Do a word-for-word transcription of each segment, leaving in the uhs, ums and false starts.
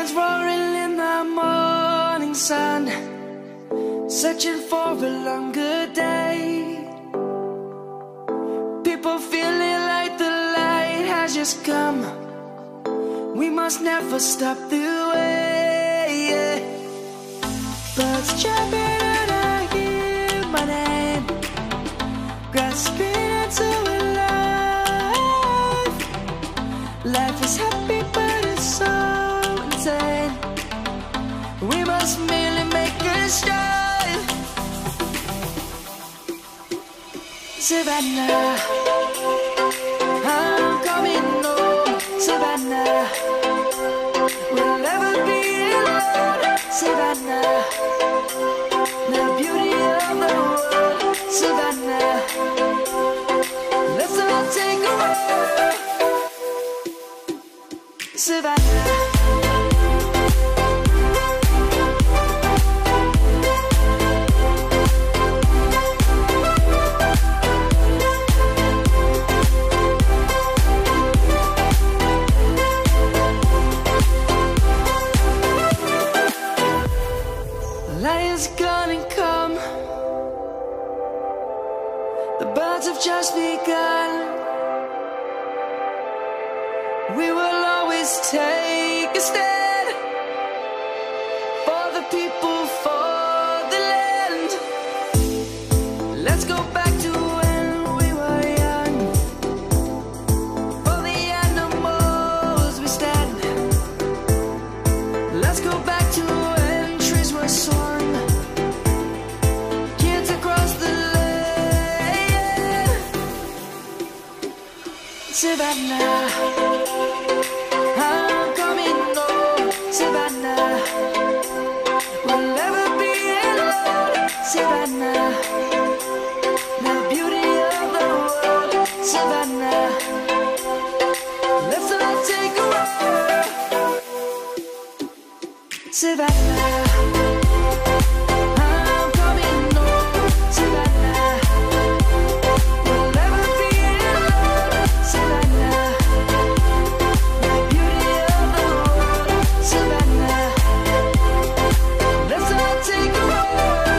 Lions roaring in the morning sun, searching for a longer day. People feeling like the light has just come. We must never stop the way, yeah. Birds chirping and I hear my name, grasping into a life. Life is happy but it's so insane. We must merely make a strive. Savannah, I'm coming home. Savannah, we'll never be alone. Savannah, the beauty of the world. Savannah, let's all take a walk. Savannah. Lions gonna come. The birds have just begun. We will always take a stand for the people, for the land. Let's go back to when we were young. For the animals we stand. Let's go back to when trees were swung. Kids across the land. Savannah, I'm coming home. Savannah, we'll never be alone. Savannah, the beauty of the world. Savannah, let's all take a walk. Savannah, I'm coming home. Savannah, we'll never be alone. Savannah, the beauty of the world. Savannah, let's all take a walk.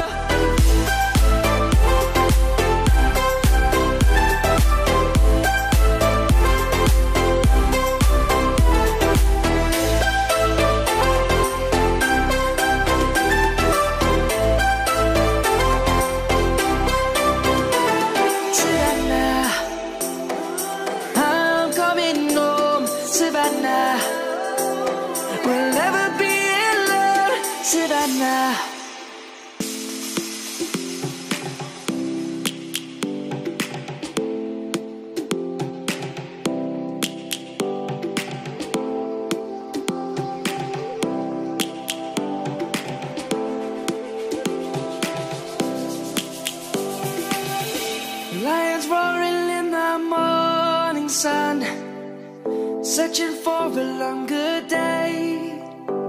Savannah, I'm coming home. Savannah, we'll never be alone. Savannah. Lions roaring in the morning sun, searching for a longer day.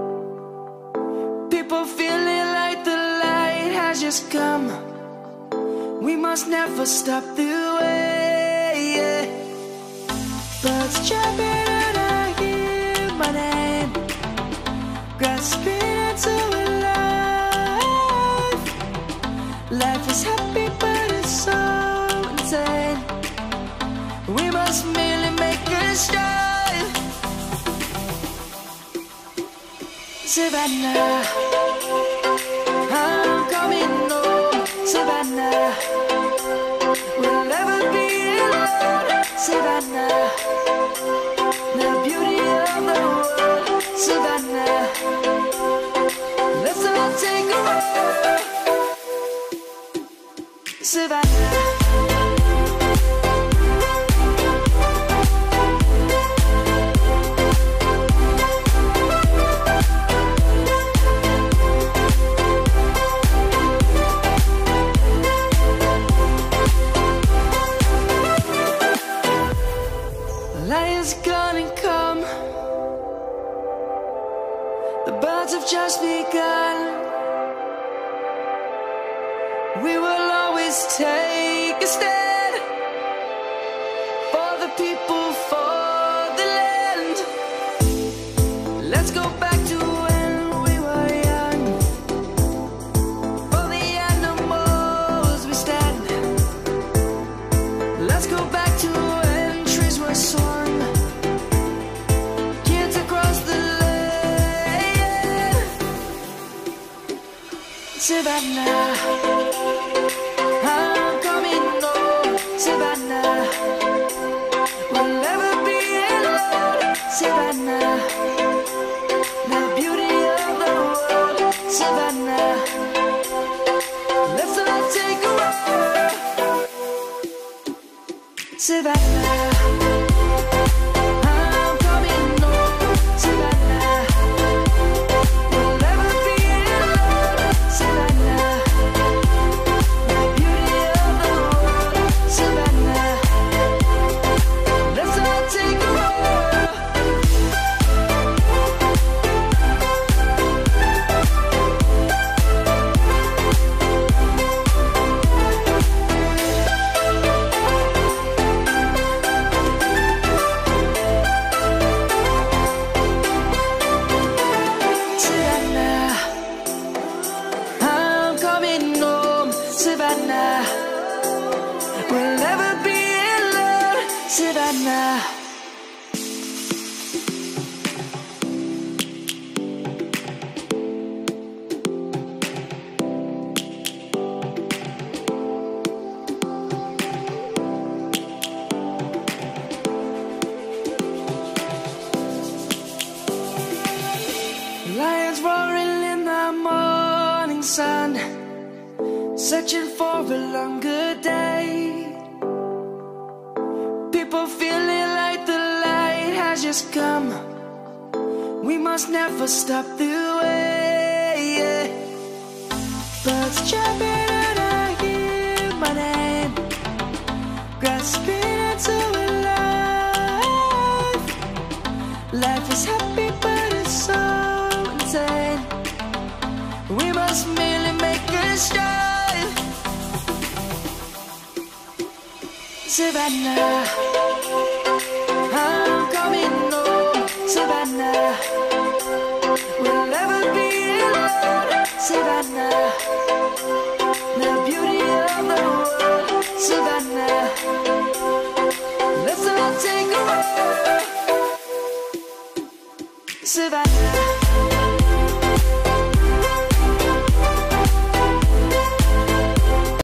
People feeling like the light has just come. We must never stop the way, yeah. Birds chirping and I hear my name, grasping into a life. Life is happy but it's so insane. We must merely make a strive. Savannah, I'm coming home. Savannah, we'll never be alone. Savannah, the beauty of the world. Savannah, let's all take a walk. Savannah. Lions gonna come. The birds have just begun. We will always take a stand for the people, for the land. Let's go back to Savannah, I'm coming home, Savannah. We'll never be alone, Savannah. The beauty of the world, Savannah. Let's all take a walk, Savannah. Savannah, we'll never be alone, Savannah. Lions roaring in the morning sun, searching for a longer day. People feeling like the light has just come. We must never stop the way. Birds chirping and I hear my name, grasping into a life. Life is happy but it's so insane. We must merely make a start. Savannah, I'm coming home, Savannah. We'll never be alone, Savannah. The beauty of the world, Savannah. Let's all take a walk, Savannah.